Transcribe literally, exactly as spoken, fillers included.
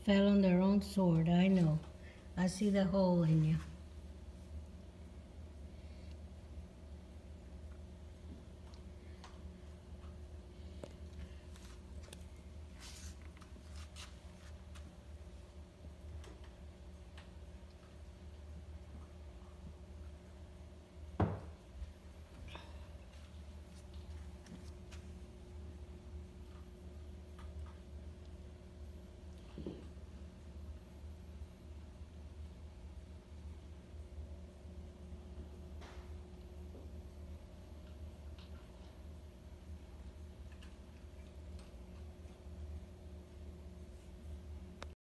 fell on their own sword. I know. I see the hole in you.